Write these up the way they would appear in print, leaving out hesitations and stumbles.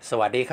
สวัสดี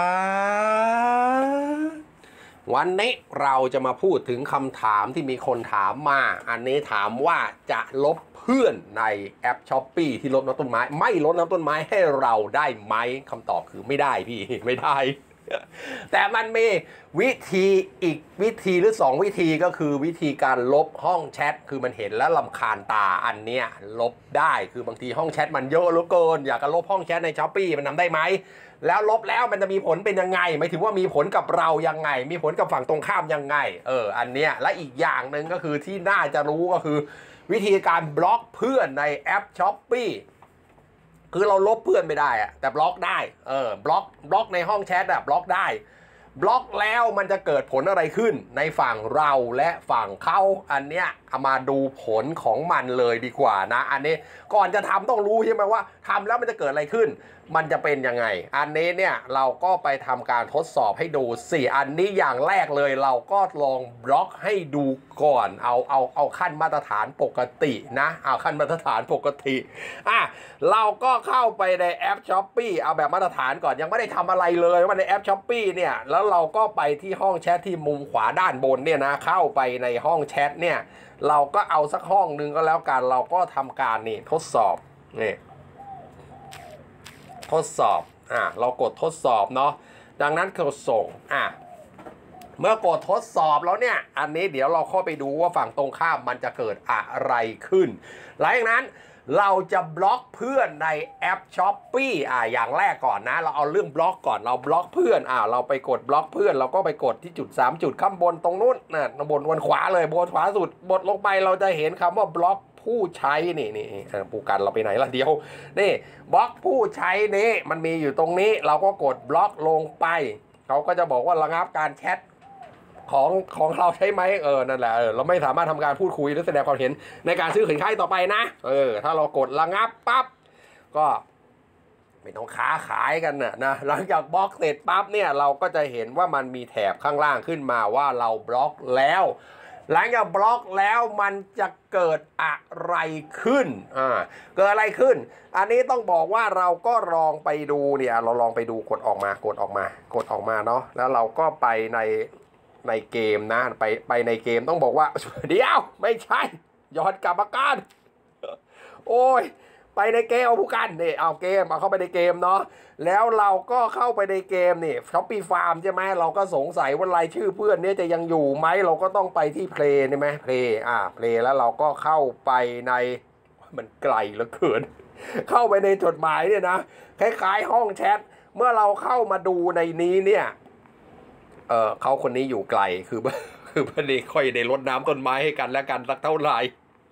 ครับวันนี้เราจะมาพูดถึงคำถามที่มีคนถามมาอันนี้ถามว่าจะลบเพื่อนในแอป Shopee ที่ลดน้ำต้นไม้ไม่ลดน้ำต้นไม้ให้เราได้ไหมคำตอบคือไม่ได้พี่ไม่ได้ แต่มันมีวิธีอีกวิธีหรือ2วิธีก็คือวิธีการลบห้องแชทคือมันเห็นแล้วรำคาญตาอันเนี้ยลบได้คือบางทีห้องแชทมันเยอะเหลือเกินอยากจะลบห้องแชทใน Shopee มันทำได้ไหมแล้วลบแล้วมันจะมีผลเป็นยังไงหมายถึงว่ามีผลกับเรายังไงมีผลกับฝั่งตรงข้ามยังไงอันเนี้ยและอีกอย่างหนึ่งก็คือที่น่าจะรู้ก็คือวิธีการบล็อกเพื่อนในแอป Shopee คือเราลบเพื่อนไม่ได้อะแต่บล็อกได้บล็อกในห้องแชทอะบล็อกได้บล็อกแล้วมันจะเกิดผลอะไรขึ้นในฝั่งเราและฝั่งเขาอันเนี้ยเอามาดูผลของมันเลยดีกว่านะอันนี้ก่อนจะทำต้องรู้ใช่ไหมว่าทำแล้วมันจะเกิดอะไรขึ้นมันจะเป็นยังไงอันนี้เนี่ยเราก็ไปทำการทดสอบให้ดูอันนี้อย่างแรกเลยเราก็ลองบล็อกให้ดูก่อนเอาขั้นมาตรฐานปกตินะเอาขั้นมาตรฐานปกติเราก็เข้าไปในแอป Shopee เอาแบบมาตรฐานก่อนยังไม่ได้ทำอะไรเลยว่าในแอป Shopee เนี่ยแล้วเราก็ไปที่ห้องแชทที่มุมขวาด้านบนเนี่ยนะเข้าไปในห้องแชทเนี่ยเราก็เอาสักห้องนึงก็แล้วกันเราก็ทำการนี่ทดสอบนี่ทดสอบเรากดทดสอบเนาะดังนั้นกดส่งเมื่อกดทดสอบแล้วเนี่ยอันนี้เดี๋ยวเราเข้าไปดูว่าฝั่งตรงข้ามมันจะเกิดอะไรขึ้นหลังจากนั้นเราจะบล็อกเพื่อนในแอป Shopee อย่างแรกก่อนนะเราเอาเรื่องบล็อกก่อนเราบล็อกเพื่อนเราไปกดบล็อกเพื่อนเราก็ไปกดที่จุด3จุดข้างบนตรงนู้นนะบนขวาเลยบนขวาสุดบดลงไปเราจะเห็นคำว่าบล็อกผู้ใช้นี่ผู้กันเราไปไหนล่ะเดียวนี่บล็อกผู้ใช้นี้มันมีอยู่ตรงนี้เราก็กดบล็อกลงไปเขาก็จะบอกว่าระงับการแชทของเราใช่ไหมนั่นแหละเราไม่สามารถทำการพูดคุยหรือแสดงความเห็นในการซื้อสินค้าต่อไปนะถ้าเรากดระงับปั๊บก็ไม่ต้องค้าขายกันนะหลังจากบล็อกเสร็จปั๊บเนี่ยเราก็จะเห็นว่ามันมีแถบข้างล่างขึ้นมาว่าเราบล็อกแล้วหลังจากบล็อกแล้วมันจะเกิดอะไรขึ้นเกิดอะไรขึ้นอันนี้ต้องบอกว่าเราก็ลองไปดูเนี่ยเราลองไปดูกดออกมาเนาะแล้วเราก็ไปในเกมนะไปในเกมต้องบอกว่าเดี๋ยวไม่ใช่ย้อนกลับมากันโอ้ยไปในเกมเอาผู้กันนี่เอาเกมเข้าไปในเกมเนาะแล้วเราก็เข้าไปในเกมนี่ Shopee Farm ใช่ไหมเราก็สงสัยว่ารายชื่อเพื่อนเนี่ยจะยังอยู่ไหมเราก็ต้องไปที่เพลย์ใช่ไหมเพลย์แล้วเราก็เข้าไปในมันไกลเหลือเกินเข้าไปในจดหมายเนี่ยนะคล้ายๆห้องแชทเมื่อเราเข้ามาดูในนี้เนี่ยเขาคนนี้อยู่ไกลคือไม่ได้ค่อยได้รดน้ำต้นไม้ให้กันและกันสักเท่าไหร่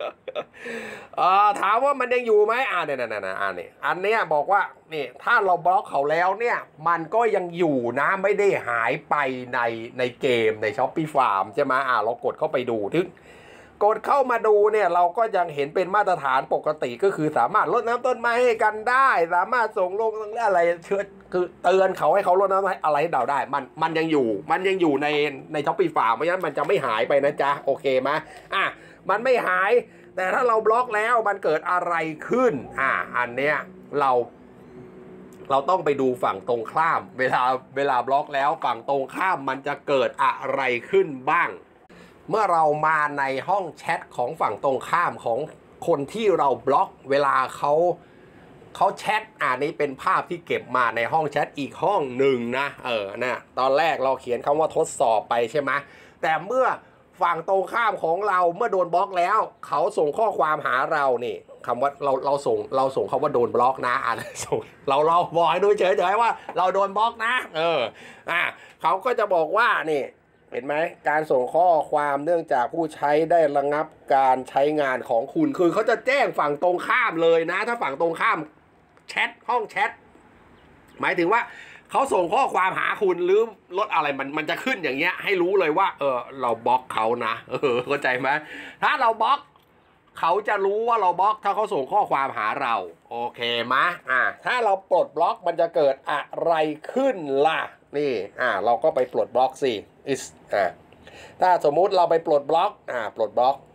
ถามว่ามันยังอยู่ไหมเนี่ยอันเนี้ยบอกว่านี่ถ้าเราบล็อกเขาแล้วเนี่ยมันก็ยังอยู่นะไม่ได้หายไปในเกมใน Shopee Farm ใช่ไหมเรากดเข้าไปดูถึงกดเข้ามาดูเนี่ยเราก็ยังเห็นเป็นมาตรฐานปกติก็คือสามารถรดน้ำต้นไม้ให้กันได้สามารถส่งลงอะไรคือเตือนเขาให้เขารดน้ำอะไรให้เราได้มันยังอยู่ใน Shopee Farm เพราะฉะนั้นมันจะไม่หายไปนะจ๊ะโอเคไหมมันไม่หายแต่ถ้าเราบล็อกแล้วมันเกิดอะไรขึ้นอันเนี้ยเราต้องไปดูฝั่งตรงข้ามเวลาบล็อกแล้วฝั่งตรงข้ามมันจะเกิดอะไรขึ้นบ้างเมื่อเรามาในห้องแชทของฝั่งตรงข้ามของคนที่เราบล็อกเวลาเขาแชทนี้เป็นภาพที่เก็บมาในห้องแชทอีกห้องหนึ่งนะตอนแรกเราเขียนคำว่าทดสอบไปใช่ไหมแต่เมื่อฝั่งตรงข้ามของเราเมื่อโดนบล็อกแล้วเขาส่งข้อความหาเรานี่คำว่าเราส่งคำว่าโดนบล็อกนะส่งเราบอกให้ดูเฉยๆว่าเราโดนบล็อกนะเขาก็จะบอกว่านี่เห็นไหมการส่งข้อความเนื่องจากผู้ใช้ได้ระงับการใช้งานของคุณคือเขาจะแจ้งฝั่งตรงข้ามเลยนะถ้าฝั่งตรงข้ามแชทห้องแชทหมายถึงว่าเขาส่งข้อความหาคุณหรือลดอะไรมันจะขึ้นอย่างเงี้ยให้รู้เลยว่าเราบล็อกเขานะเข้าใจไหมถ้าเราบล็อกเขาจะรู้ว่าเราบล็อกถ้าเขาส่งข้อความหาเราโอเคไหมถ้าเราปลดบล็อกมันจะเกิดอะไรขึ้นล่ะนี่เราก็ไปปลดบล็อกสิถ้าสมมุติเราไปปลดบล็อกปลดบล็อก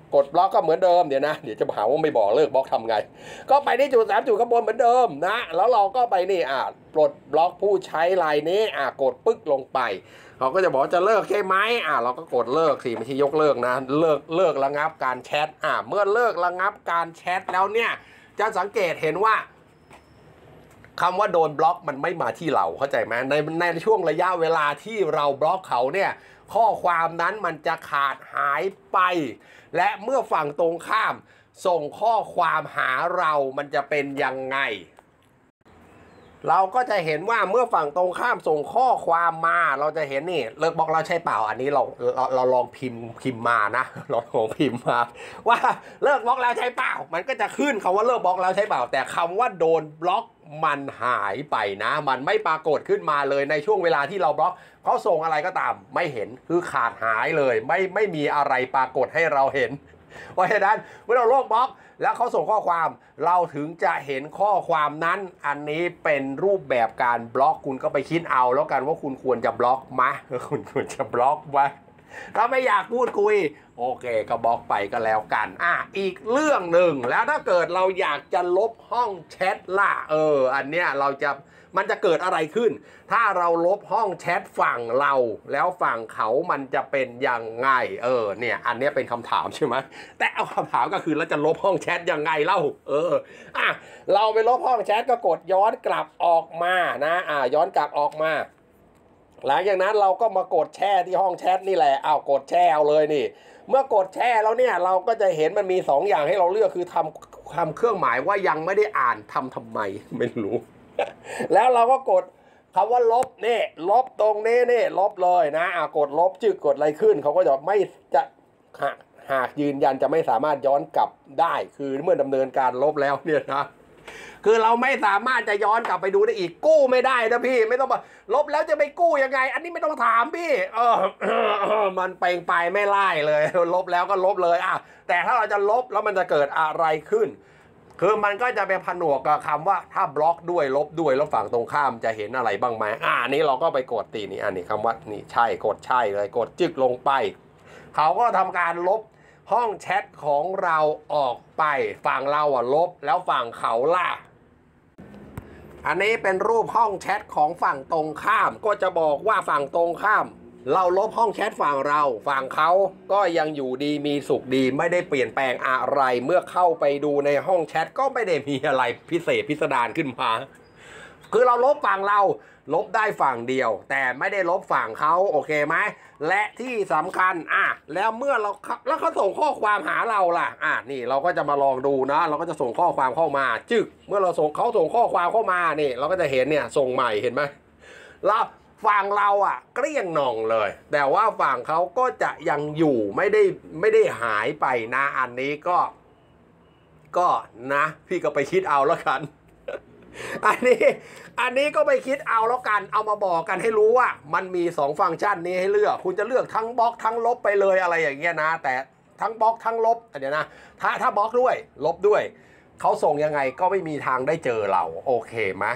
กดบล็อกก็เหมือนเดิมเดี๋ยวนะเดี๋ยวจะหาว่าไม่บอกเลิกบล็อกทำไงก็ไปที่จุด3 จุดข้างบนเหมือนเดิมนะแล้วเราก็ไปนี่ปลดบล็อกผู้ใช้รายนี้กดปึ๊กลงไปเขาก็จะบอกจะเลิกใช่ไหมเราก็กดเลิกสิไม่ใช่ยกเลิกนะเลิกระงับการแชทเมื่อเลิกระงับการแชทแล้วเนี่ยจะสังเกตเห็นว่าคำว่าโดนบล็อกมันไม่มาที่เราเข้าใจไหมในช่วงระยะเวลาที่เราบล็อกเขาเนี่ยข้อความนั้นมันจะขาดหายไปและเมื่อฝั่งตรงข้ามส่งข้อความหาเรามันจะเป็นยังไงเราก็จะเห็นว่าเมื่อฝั่งตรงข้ามส่งข้อความมาเราจะเห็นนี่เลิกบล็อกเราใช่เปล่าอันนี้เราลองพิมพ์มานะเราลองพิมพ์มาว่าเลิกบล็อกแล้วใช่เปล่ามันก็จะขึ้นคำว่าเลิกบล็อกแล้วใช่เปล่าแต่คำว่าโดนบล็อกมันหายไปนะมันไม่ปรากฏขึ้นมาเลยในช่วงเวลาที่เราบล็อกเขาส่งอะไรก็ตามไม่เห็นคือขาดหายเลยไม่มีอะไรปรากฏให้เราเห็นเพราะฉะนั้นเมื่อเราลบบล็อกแล้วเขาส่งข้อความเราถึงจะเห็นข้อความนั้นอันนี้เป็นรูปแบบการบล็อกคุณก็ไปคิดเอาแล้วกันว่าคุณควรจะบล็อกไหมคุณควรจะบล็อกไหมถ้าไม่อยากพูดคุยโอเคก็บล็อกไปก็แล้วกันอีกเรื่องหนึ่งแล้วถ้าเกิดเราอยากจะลบห้องแชทล่ะอันเนี้ยมันจะเกิดอะไรขึ้นถ้าเราลบห้องแชทฝั่งเราแล้วฝั่งเขามันจะเป็นยังไงเนี่ยอันนี้เป็นคำถามใช่ไหมแต่เอาคำถามก็คือเราจะลบห้องแชทยังไงเล่าเราไปลบห้องแชทก็กดย้อนกลับออกมานะย้อนกลับออกมาหลังจากนั้นเราก็มากดแช่ที่ห้องแชทนี่แหละกดแช่เอาเลยนี่เมื่อกดแช่แล้วเนี่ยเราก็จะเห็นมันมี2อย่างให้เราเลือกคือทำเครื่องหมายว่ายังไม่ได้อ่านทำไมไม่รู้แล้วเราก็กดคำว่าลบนี่ลบตรงนี้นี่ลบเลยนะกดลบจึกกดอะไรขึ้นเขาก็จะไม่จะหากยืนยันจะไม่สามารถย้อนกลับได้คือเมื่อดำเนินการลบแล้วเนี่ยนะคือเราไม่สามารถจะย้อนกลับไปดูได้อีกกู้ไม่ได้นะพี่ไม่ต้องมาลบแล้วจะไปกู้ยังไงอันนี้ไม่ต้องถามพี่มันเปล่งไปไม่ไล่เลยลบแล้วก็ลบเลยแต่ถ้าเราจะลบแล้วมันจะเกิดอะไรขึ้นคือมันก็จะไปผนวกกับคำว่าถ้าบล็อกด้วยลบด้วยแล้วฝั่งตรงข้ามจะเห็นอะไรบ้างไหมนี้เราก็ไปกดตีนี่อันนี้คำว่านี่ใช่กดใช่เลยกดจึกลงไปเขาก็ทำการลบห้องแชทของเราออกไปฝั่งเราลบแล้วฝั่งเขาล่ะอันนี้เป็นรูปห้องแชทของฝั่งตรงข้ามก็จะบอกว่าฝั่งตรงข้ามเราลบห้องแชทฝั่งเราฝั่งเขาก็ยังอยู่ดีมีสุขดีไม่ได้เปลี่ยนแปลงอะไรเมื่อเข้าไปดูในห้องแชทก็ไม่ได้มีอะไรพิเศษพิสดารขึ้นมาคือเราลบฝั่งเราลบได้ฝั่งเดียวแต่ไม่ได้ลบฝั่งเขาโอเคไหมและที่สำคัญแล้วเมื่อแล้วเขาส่งข้อความหาเราล่ะนี่เราก็จะมาลองดูนะเราก็จะส่งข้อความเข้ามาจึกเมื่อเขาส่งข้อความเข้ามานี่เราก็จะเห็นเนี่ยส่งใหม่เห็นไหมแล้วฝั่งเราเกลี้ยงหน่องเลยแต่ว่าฝั่งเขาก็จะยังอยู่ไม่ได้หายไปนะอันนี้ก็นะพี่ก็ไปคิดเอาแล้วกันอันนี้ก็ไปคิดเอาแล้วกันเอามาบอกกันให้รู้ว่ามันมี2ฟังก์ชันนี้ให้เลือกคุณจะเลือกทั้งบล็อกทั้งลบไปเลยอะไรอย่างเงี้ยนะแต่ทั้งบล็อกทั้งลบเดี๋ยวนะถ้าบล็อกด้วยลบด้วยเขาส่งยังไงก็ไม่มีทางได้เจอเราโอเคไหม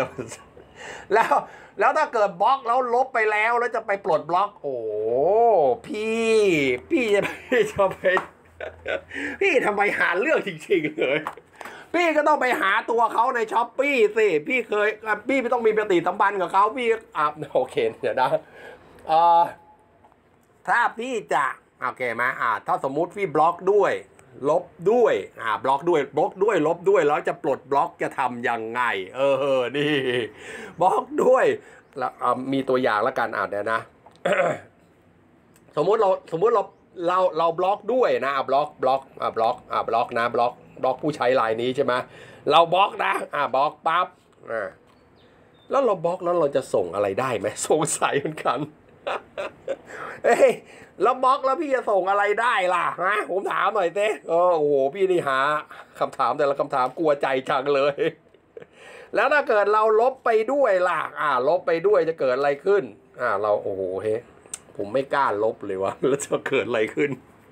แล้วถ้าเกิดบล็อกแล้วลบไปแล้วจะไปปลดบล็อกโอ้พี่จะไปพี่ทำไมหาเรื่องจริงๆเลยพี่ก็ต้องไปหาตัวเขาในช้อปปี้สิพี่ไม่ต้องมีปฏิสัมพันธ์กับเขาพี่โอเคเดี๋ยวนะถ้าพี่จะโอเคไหมถ้าสมมุติพี่บล็อกด้วยลบด้วยบล็อกด้วยลบด้วยแล้วจะปลดบล็อกจะทำยังไงนี่บล็อกด้วยแล้วมีตัวอย่างแล้วกันเดี๋ยวนะ สมมุติเราบล็อกด้วยนะบล็อกนะบล็อกผู้ใช้รายนี้ใช่ไหมเราบล็อกนะบล็อกปั๊บแล้วเราบล็อกแล้วเราจะส่งอะไรได้ไหมสงสัยเหมือนกันแล้วบล็อกแล้วพี่จะส่งอะไรได้ล่ะผมถามหน่อยเต้โอ้โหพี่นี่หาคำถามแต่ละคำถามกลัวใจจังเลยแล้วถ้าเกิดเราลบไปด้วยล่ะลบไปด้วยจะเกิดอะไรขึ้นเราโอ้โหผมไม่กล้าลบเลยวะแล้วจะเกิดอะไรขึ้น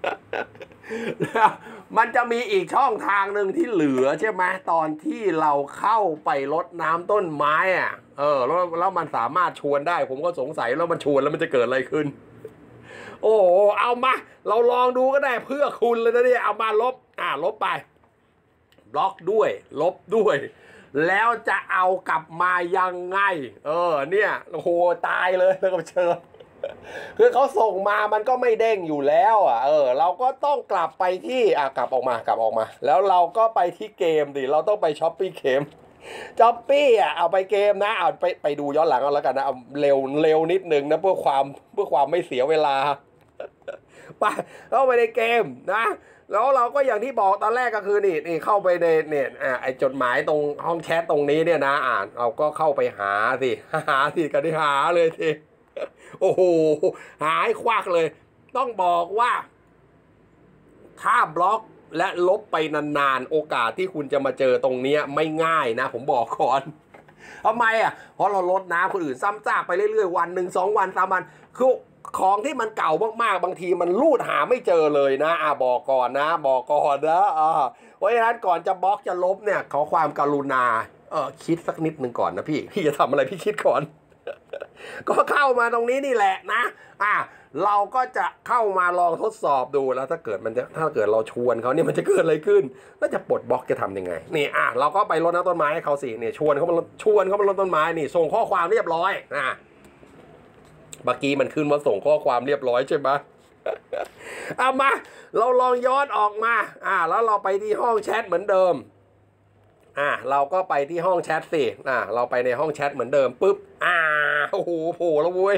มันจะมีอีกช่องทางหนึ่งที่เหลือใช่ไหมตอนที่เราเข้าไปรดน้ำต้นไม้แล้วมันสามารถชวนได้ผมก็สงสัยแล้วมันชวนแล้วมันจะเกิดอะไรขึ้นโอ้โหเอามาเราลองดูก็ได้เพื่อคุณเลยนะเนี่ยเอามาลบลบไปบล็อกด้วยลบด้วยแล้วจะเอากลับมายังไงเนี่ยโอ้โหตายเลยแล้วก็เชิญคือเขาส่งมามันก็ไม่เด้งอยู่แล้วเราก็ต้องกลับไปที่กลับออกมาแล้วเราก็ไปที่เกมดิเราต้องไปช้อปปี้เกมช้อปปี้เอาไปเกมนะเอาไปดูย้อนหลังเอาแล้วกันนะเอาเร็วนิดนึงนะเพื่อความไม่เสียเวลาไปเข้าไปในเกมนะแล้วเราก็อย่างที่บอกตอนแรกก็คือนี่เข้าไปในเนี่ยไอจดหมายตรงห้องแชทตรงนี้เนี่ยนะเราก็เข้าไปหาสิกันที่หาเลยสิโอ้โหหายควักเลยต้องบอกว่าถ้าบล็อกและลบไปนานๆโอกาสที่คุณจะมาเจอตรงนี้ไม่ง่ายนะผมบอกก่อนทำไมเพราะเราลดน้ำคนอื่นซ้ำซากไปเรื่อยๆวัน1 2 วัน3 วันคือของที่มันเก่ามากๆบางทีมันรูดหาไม่เจอเลยนะบอกก่อนนะเพราะฉะนั้นก่อนจะบล็อกจะลบเนี่ยขอความกรุณาคิดสักนิดหนึ่งก่อนนะพี่จะทำอะไรพี่คิดก่อน ก็เข้ามาตรงนี้นี่แหละนะเราก็จะเข้ามาลองทดสอบดูแล้วถ้าเกิดเราชวนเขาเนี่ยมันจะเกิดอะไรขึ้นแล้วจะปลดบล็อกจะทำยังไงนี่เราก็ไปรดน้ำต้นไม้ให้เขาสิเนี่ยชวนเขามารดต้นไม้นี่ส่งข้อความเรียบร้อยเมื่อกี้มันขึ้นว่าส่งข้อความเรียบร้อยใช่ไหมเอามาเราลองย้อนออกมาแล้วเราไปที่ห้องแชทเหมือนเดิมเราก็ไปที่ห้องแชทสิเราไปในห้องแชทเหมือนเดิมปุ๊บโอ้โหโผล่แล้วเว้ย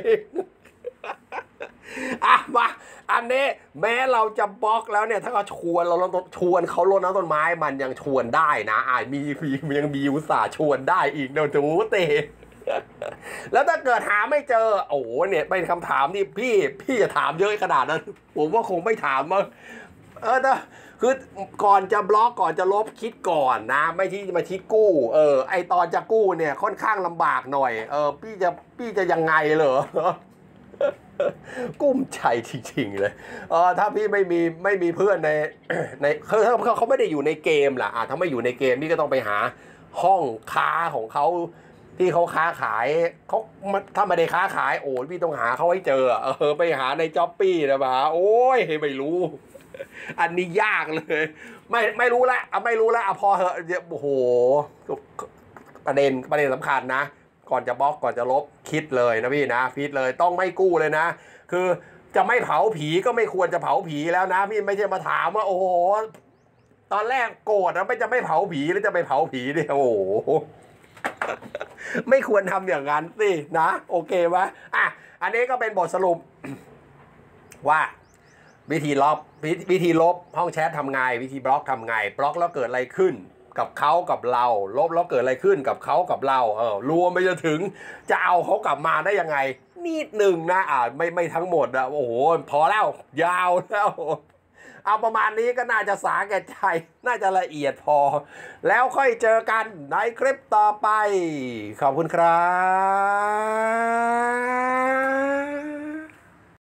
มาอันนี้แม้เราจะบล็อกแล้วเนี่ยถ้าเขาชวนเขารดน้ำต้นไม้มันยังชวนได้นะยังมีอุตส่าห์ชวนได้อีกเนอะถูเตะแล้วถ้าเกิดหาไม่เจอโอ้โหเนี่ยเป็นคำถามที่พี่จะถามเยอะขนาดนั้นผมว่าคงไม่ถามมั้งคือก่อนจะบล็อกก่อนจะลบคิดก่อนนะไม่ที่มาคิดกู้ไอตอนจะกู้เนี่ยค่อนข้างลำบากหน่อยพี่จะยังไงเหรอกุ้มใจจริงๆเลยถ้าพี่ไม่มีเพื่อนในเขาไม่ได้อยู่ในเกมล่ะถ้าไม่อยู่ในเกมพี่ก็ต้องไปหาห้องค้าของเขาที่เขาค้าขายเขาถ้าไม่ได้ค้าขายโอ้พี่ต้องหาเขาให้เจอไปหาในจ็อปปี้นะมาโอ้ยไม่รู้อันนี้ยากเลยไม่รู้ละพอเหอะโอ้โหประเด็นสำคัญนะก่อนจะบล็อกก่อนจะลบคิดเลยนะพี่นะฟิตเลยต้องไม่กู้เลยนะคือจะไม่เผาผีก็ไม่ควรจะเผาผีแล้วนะพี่ไม่ใช่มาถามว่าโอ้โหตอนแรกโกรธนะไม่เผาผีแล้วจะไปเผาผีเนี่ยโอ้โหไม่ควรทำอย่างนั้นสินะโอเคไหมอันนี้ก็เป็นบทสรุปว่าวิธีลบห้องแชททำไงวิธีบล็อกทำไงบล็อกแล้วเกิดอะไรขึ้นกับเขากับเราลบแล้วเกิดอะไรขึ้นกับเขากับเรารวมไปจนถึงจะเอาเขากลับมาได้ยังไงนิดหนึ่งนะไม่ทั้งหมดโอ้โหพอแล้วยาวแล้วเอาประมาณนี้ก็น่าจะสาแก่ใจน่าจะละเอียดพอแล้วค่อยเจอกันในคลิปต่อไปขอบคุณครับ